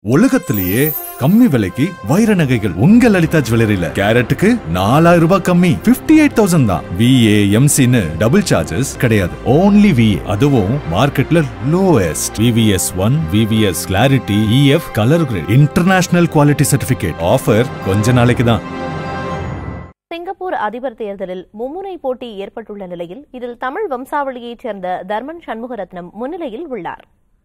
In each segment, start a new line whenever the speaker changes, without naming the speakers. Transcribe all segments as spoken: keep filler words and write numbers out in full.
உலகத்திலேயே கம்மி விலைக்கு வைர நகைகள் உங்க லலிதா ஜுவல்லரியில கேரட்டுக்கு நாலாயிரம் ரூபாய் கம்மி பிப்டி எயிட் தௌசண்ட் தான். விஏ எம்சின்னு டபுள் சார்ஜஸ் கிடையாது. ஓன்லி வி அதுவும் மார்க்கெட்ல lowest. VVS one VVS clarity EF colour grade international quality certificate offer கொஞ்ச நாளைக்கு தான்.
சிங்கப்பூர் அதிபர் தேர்தலில் மும்முனை போட்டி ஏற்பட்டுள்ள நிலையில் இதில் தமிழ் வம்சாவளியைச் சேர்ந்த தர்மன் சண்முகரத்னம் முன்னிலையில் உள்ளார்.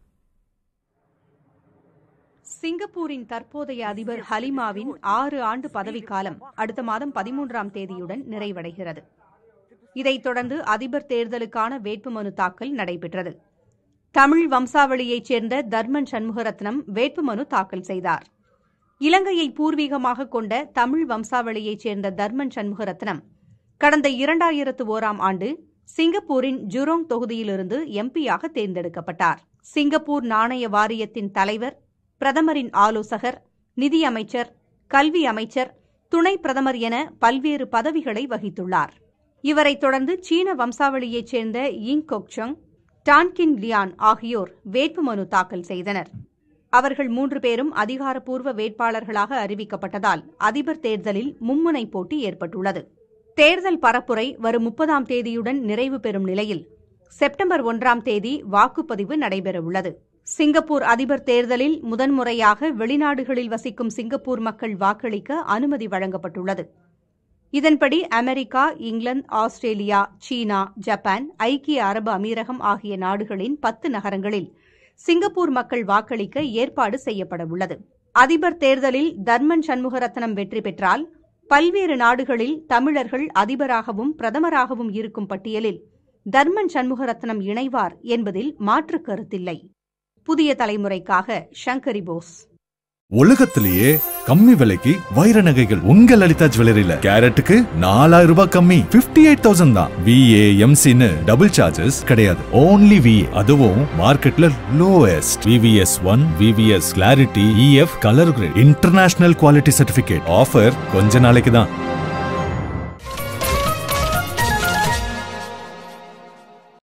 சிங்கப்பூரின் தற்போதைய அதிபர் ஹலிமாவின் ஆறு ஆண்டு பதவிக்காலம் அடுத்த மாதம் பதிமூன்றாம் தேதியுடன் நிறைவடைகிறது. இதைத் தொடர்ந்து அதிபர் தேர்தலுக்கான வேட்புமனு தாக்கல் நடைபெற்றது. தமிழ் வம்சாவளியைச் சேர்ந்த தர்மன் சண்முகரத்னம் வேட்புமனு தாக்கல் செய்தார். இலங்கையை பூர்வீகமாக கொண்ட தமிழ் வம்சாவளியைச் சேர்ந்த தர்மன் சண்முகரத்னம் கடந்த இரண்டாயிரத்து ஓராம் ஆண்டு சிங்கப்பூரின் ஜுரோங் தொகுதியிலிருந்து எம்பியாக தேர்ந்தெடுக்கப்பட்டார். சிங்கப்பூர் நாணய வாரியத்தின் தலைவர், பிரதமரின் ஆலோசகர், நிதியமைச்சர், கல்வி அமைச்சர், துணை பிரதமர் என பல்வேறு பதவிகளை வகித்துள்ளார். இவரைத் தொடர்ந்து சீன வம்சாவளியைச் சேர்ந்த யிங் கொக்சங், டான்கின் லியான் ஆகியோர் வேட்புமனு தாக்கல் செய்தனர். அவர்கள் மூன்று பேரும் அதிகாரப்பூர்வ வேட்பாளர்களாக அறிவிக்கப்பட்டதால் அதிபர் தேர்தலில் மும்முனை போட்டி ஏற்பட்டுள்ளது. தேர்தல் பரப்புரை வரும் முப்பதாம் தேதியுடன் நிறைவு பெறும் நிலையில் செப்டம்பர் ஒன்றாம் தேதி வாக்குப்பதிவு நடைபெறவுள்ளது. சிங்கப்பூர் அதிபர் தேர்தலில் முதன்முறையாக வெளிநாடுகளில் வசிக்கும் சிங்கப்பூர் மக்கள் வாக்களிக்க அனுமதி வழங்கப்பட்டுள்ளது. இதன்படி அமெரிக்கா, இங்கிலாந்து, ஆஸ்திரேலியா, சீனா, ஜப்பான், ஐக்கிய அரபு அமீரகம் ஆகிய நாடுகளின் பத்து நகரங்களில் சிங்கப்பூர் மக்கள் வாக்களிக்க ஏற்பாடு செய்யப்படவுள்ளது. அதிபர் தேர்தலில் தர்மன் சண்முகரத்னம் வெற்றி பெற்றால் பல்வேறு நாடுகளில் தமிழர்கள் அதிபராகவும் பிரதமராகவும் இருக்கும் பட்டியலில் தர்மன் சண்முகரத்னம் இணைவார் என்பதில் மாற்று கருத்தில்லை. புதிய தலைமுறைக்காக சங்கரி போஸ்.
உலகத்திலேயே கம்மி விலைக்கு வைர நகைகள் உங்க லலிதா ஜுவல்லரியில கேரட்டுக்கு நாலாயிரம் ரூபாய் கம்மி பிப்டி எயிட் தௌசண்ட் தான். விஏ எம்சின்னு டபுள் சார்ஜஸ் கிடையாது. ஓன்லி வி அதுவும் மார்க்கெட்ல lowest. VVS one VVS clarity EF colour grade international quality certificate offer கொஞ்ச நாளைக்கு தான்.